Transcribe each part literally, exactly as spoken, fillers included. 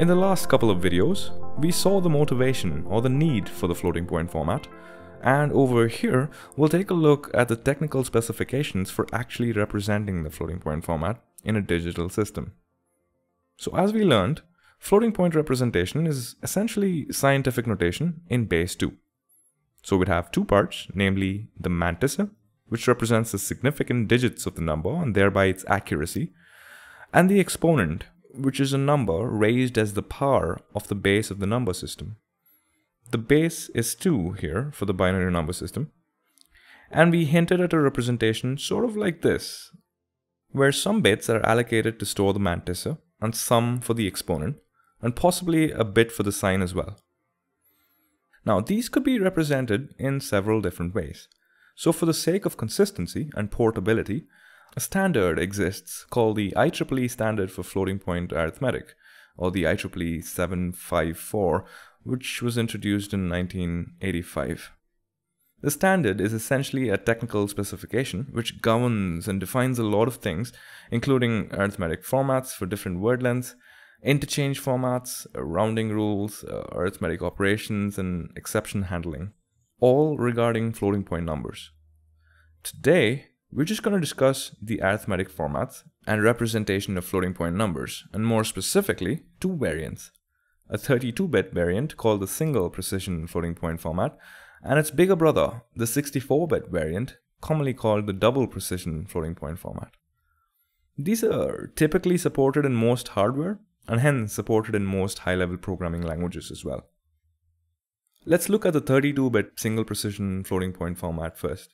In the last couple of videos, we saw the motivation or the need for the floating point format, and over here we'll take a look at the technical specifications for actually representing the floating point format in a digital system. So as we learned, floating point representation is essentially scientific notation in base two. So we'd have two parts, namely the Mantissa, which represents the significant digits of the number and thereby its accuracy, and the exponent, which is a number raised as the power of the base of the number system. The base is two here for the binary number system, and we hinted at a representation sort of like this, where some bits are allocated to store the Mantissa and some for the exponent, and possibly a bit for the sign as well. Now these could be represented in several different ways. So for the sake of consistency and portability, a standard exists called the I triple E standard for floating point arithmetic, or the I triple E seven five four, which was introduced in nineteen eighty-five. The standard is essentially a technical specification which governs and defines a lot of things, including arithmetic formats for different word lengths, interchange formats, rounding rules, uh, arithmetic operations, and exception handling, all regarding floating point numbers. Today, we're just going to discuss the arithmetic formats and representation of floating point numbers, and more specifically, two variants. A thirty-two bit variant called the single precision floating point format, and its bigger brother, the sixty-four bit variant, commonly called the double precision floating point format. These are typically supported in most hardware, and hence supported in most high-level programming languages as well. Let's look at the thirty-two bit single precision floating point format first.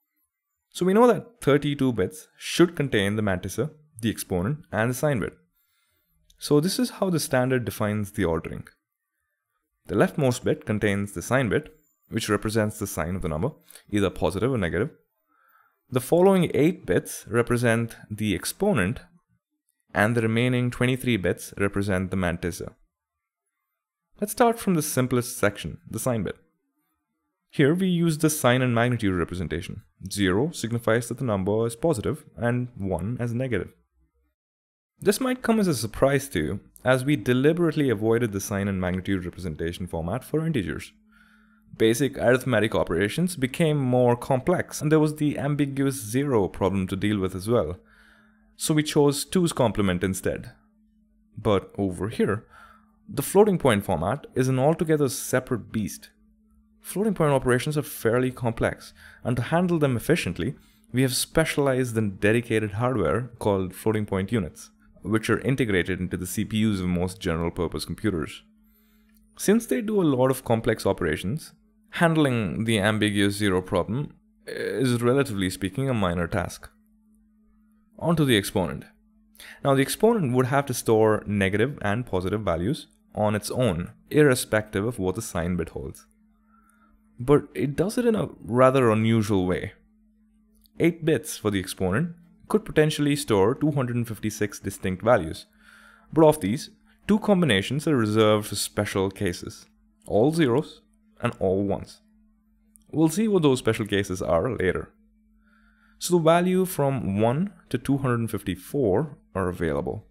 So we know that thirty-two bits should contain the Mantissa, the exponent, and the sign bit. So this is how the standard defines the ordering. The leftmost bit contains the sign bit, which represents the sign of the number, either positive or negative. The following eight bits represent the exponent, and the remaining twenty-three bits represent the Mantissa. Let's start from the simplest section, the sign bit. Here we use the sign and magnitude representation. zero signifies that the number is positive and one as negative. This might come as a surprise to you, as we deliberately avoided the sign and magnitude representation format for integers. Basic arithmetic operations became more complex, and there was the ambiguous zero problem to deal with as well. So we chose two's complement instead. But over here, the floating point format is an altogether separate beast. Floating point operations are fairly complex, and to handle them efficiently, we have specialized and dedicated hardware called floating point units, which are integrated into the C P Us of most general purpose computers. Since they do a lot of complex operations, handling the ambiguous zero problem is, relatively speaking, a minor task. On to the exponent. Now the exponent would have to store negative and positive values on its own, irrespective of what the sign bit holds. But it does it in a rather unusual way. eight bits for the exponent could potentially store two hundred fifty-six distinct values, but of these, two combinations are reserved for special cases, all zeros and all ones. We'll see what those special cases are later. So the value from one to two hundred fifty-four are available.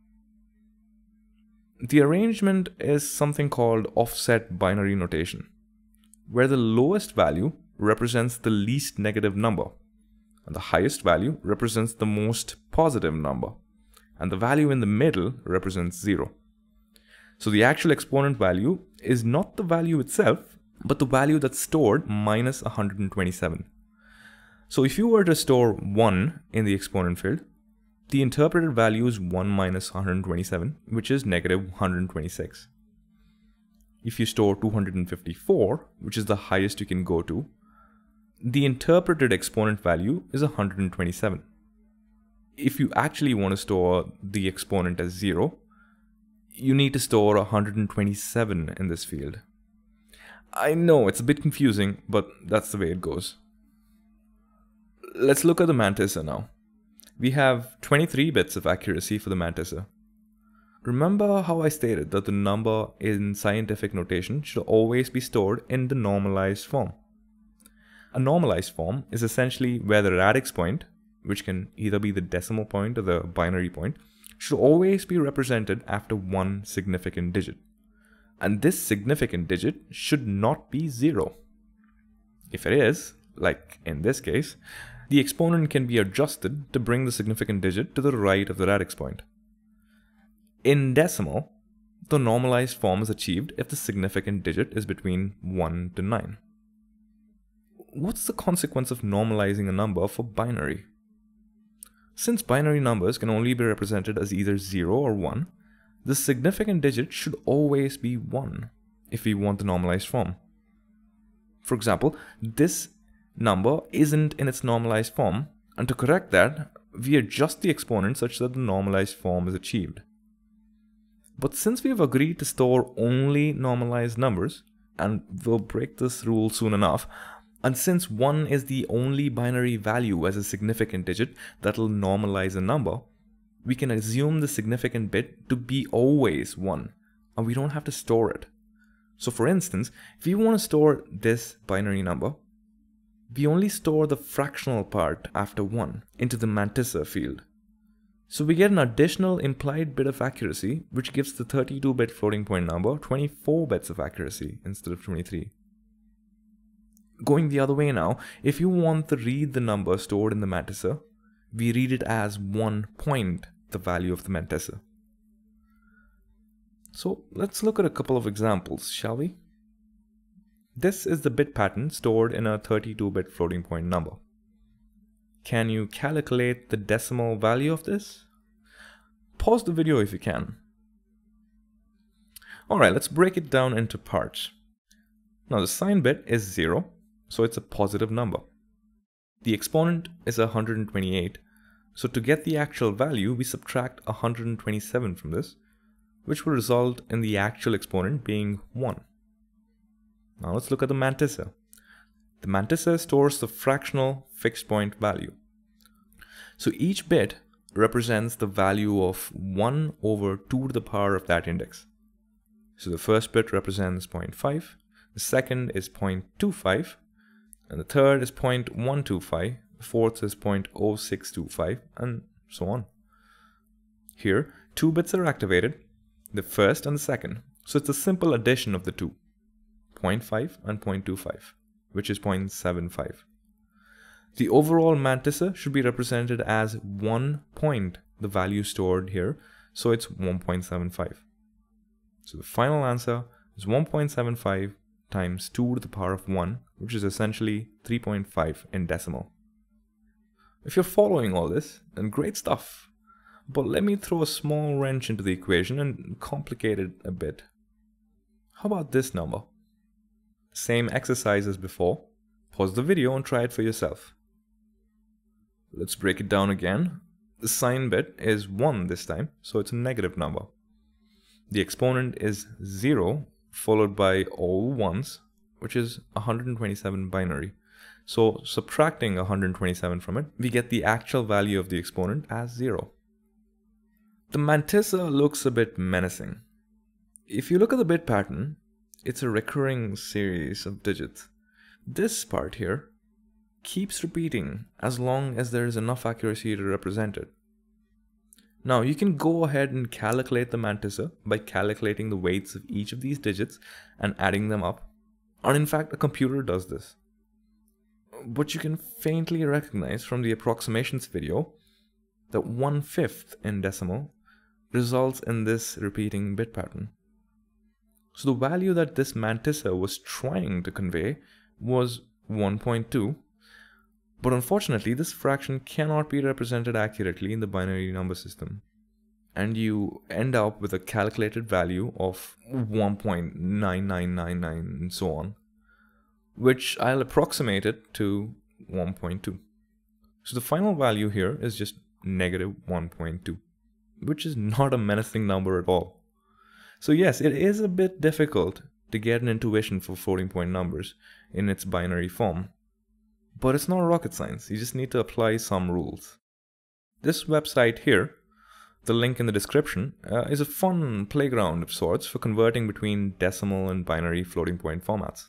The arrangement is something called offset binary notation, where the lowest value represents the least negative number, and the highest value represents the most positive number, and the value in the middle represents zero. So the actual exponent value is not the value itself, but the value that's stored minus one hundred twenty-seven. So if you were to store one in the exponent field, the interpreted value is one minus one hundred twenty-seven, which is negative one hundred twenty-six. If you store two hundred fifty-four, which is the highest you can go to, the interpreted exponent value is one hundred twenty-seven. If you actually want to store the exponent as zero, you need to store one hundred twenty-seven in this field. I know it's a bit confusing, but that's the way it goes. Let's look at the Mantissa now. We have twenty-three bits of accuracy for the Mantissa. Remember how I stated that the number in scientific notation should always be stored in the normalized form. A normalized form is essentially where the radix point, which can either be the decimal point or the binary point, should always be represented after one significant digit. And this significant digit should not be zero. If it is, like in this case, the exponent can be adjusted to bring the significant digit to the right of the radix point. In decimal, the normalized form is achieved if the significant digit is between one to nine. What's the consequence of normalizing a number for binary? Since binary numbers can only be represented as either zero or one, the significant digit should always be one if we want the normalized form. For example, this number isn't in its normalized form, and to correct that, we adjust the exponent such that the normalized form is achieved. But since we have agreed to store only normalized numbers, and we'll break this rule soon enough, and since one is the only binary value as a significant digit that will normalize a number, we can assume the significant bit to be always one, and we don't have to store it. So for instance, if we want to store this binary number, we only store the fractional part after one into the Mantissa field. So we get an additional implied bit of accuracy, which gives the thirty-two bit floating point number twenty-four bits of accuracy instead of twenty-three. Going the other way now, if you want to read the number stored in the Mantissa, we read it as one point the value of the Mantissa. So let's look at a couple of examples, shall we? This is the bit pattern stored in a thirty-two bit floating point number. Can you calculate the decimal value of this? Pause the video if you can. Alright, let's break it down into parts. Now the sign bit is zero, so it's a positive number. The exponent is one hundred twenty-eight, so to get the actual value, we subtract one hundred twenty-seven from this, which will result in the actual exponent being one. Now let's look at the Mantissa. The Mantissa stores the fractional fixed point value. So each bit represents the value of one over two to the power of that index. So the first bit represents zero point five, the second is zero point two five, and the third is zero point one two five, the fourth is zero point zero six two five, and so on. Here, two bits are activated, the first and the second, so it's a simple addition of the two, zero point five and zero point two five, which is zero point seven five. The overall Mantissa should be represented as one point, the value stored here, so it's one point seven five. So the final answer is one point seven five times two to the power of one, which is essentially three point five in decimal. If you're following all this, then great stuff. But let me throw a small wrench into the equation and complicate it a bit. How about this number? Same exercise as before. Pause the video and try it for yourself. Let's break it down again. The sign bit is one this time, so it's a negative number. The exponent is zero, followed by all ones, which is one hundred twenty-seven binary. So subtracting one hundred twenty-seven from it, we get the actual value of the exponent as zero. The Mantissa looks a bit menacing. If you look at the bit pattern, it's a recurring series of digits. This part here keeps repeating as long as there is enough accuracy to represent it. Now you can go ahead and calculate the Mantissa by calculating the weights of each of these digits and adding them up. And in fact, a computer does this. But you can faintly recognize from the approximations video that one-fifth in decimal results in this repeating bit pattern. So the value that this Mantissa was trying to convey was one point two, but unfortunately this fraction cannot be represented accurately in the binary number system, and you end up with a calculated value of one point nine nine nine nine and so on, which I'll approximate it to one point two. So the final value here is just negative one point two, which is not a menacing number at all. So yes, it is a bit difficult to get an intuition for floating point numbers in its binary form. But it's not rocket science, you just need to apply some rules. This website here, the link in the description, uh, is a fun playground of sorts for converting between decimal and binary floating point formats.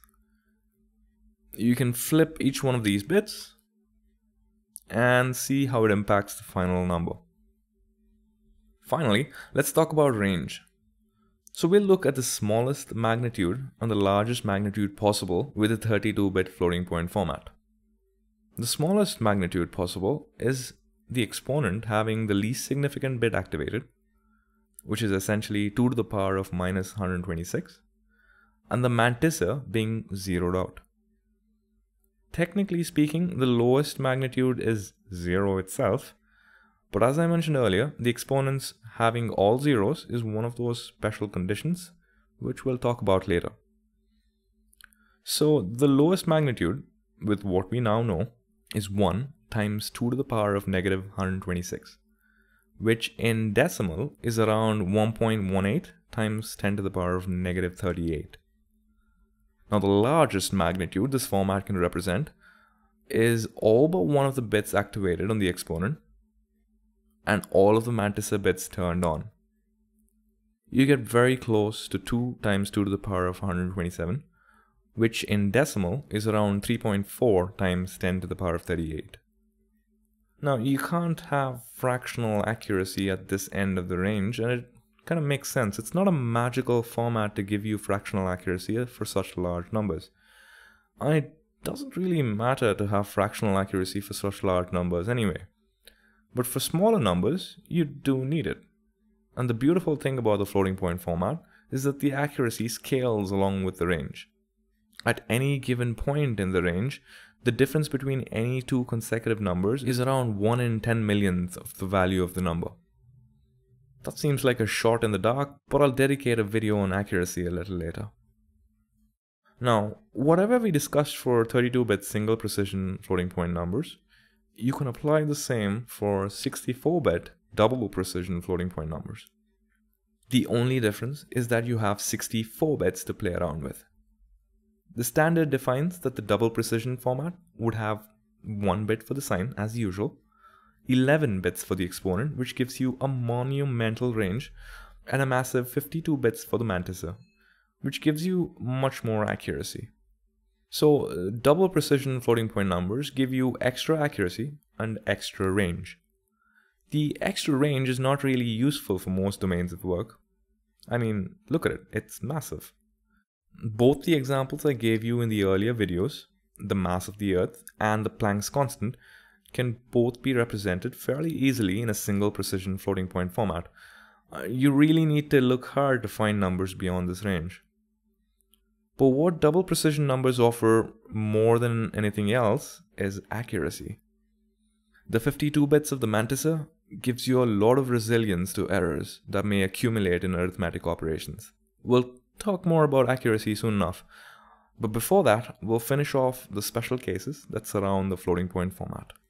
You can flip each one of these bits and see how it impacts the final number. Finally, let's talk about range. So we'll look at the smallest magnitude and the largest magnitude possible with a thirty-two bit floating point format. The smallest magnitude possible is the exponent having the least significant bit activated, which is essentially two to the power of minus one hundred twenty-six, and the mantissa being zeroed out. Technically speaking, the lowest magnitude is zero itself, but as I mentioned earlier, the exponents having all zeros is one of those special conditions, which we'll talk about later. So the lowest magnitude, with what we now know, is one times two to the power of negative one hundred twenty-six, which in decimal is around one point one eight times ten to the power of negative thirty-eight. Now the largest magnitude this format can represent is all but one of the bits activated on the exponent and all of the mantissa bits turned on. You get very close to two times two to the power of one hundred twenty-seven, which in decimal is around three point four times ten to the power of thirty-eight. Now you can't have fractional accuracy at this end of the range, and it kind of makes sense. It's not a magical format to give you fractional accuracy for such large numbers. And it doesn't really matter to have fractional accuracy for such large numbers anyway. But for smaller numbers, you do need it. And the beautiful thing about the floating point format is that the accuracy scales along with the range. At any given point in the range, the difference between any two consecutive numbers is around one in ten millionth of the value of the number. That seems like a shot in the dark, but I'll dedicate a video on accuracy a little later. Now, whatever we discussed for thirty-two bit single precision floating point numbers, you can apply the same for sixty-four bit double precision floating point numbers. The only difference is that you have sixty-four bits to play around with. The standard defines that the double precision format would have one bit for the sign as usual, eleven bits for the exponent, which gives you a monumental range, and a massive fifty-two bits for the mantissa, which gives you much more accuracy. So uh, double precision floating point numbers give you extra accuracy and extra range. The extra range is not really useful for most domains of work. I mean, look at it, it's massive. Both the examples I gave you in the earlier videos, the mass of the Earth and the Planck's constant, can both be represented fairly easily in a single precision floating point format. Uh, you really need to look hard to find numbers beyond this range. But what double precision numbers offer more than anything else is accuracy. The fifty-two bits of the mantissa gives you a lot of resilience to errors that may accumulate in arithmetic operations. We'll talk more about accuracy soon enough, but before that, we'll finish off the special cases that surround the floating point format.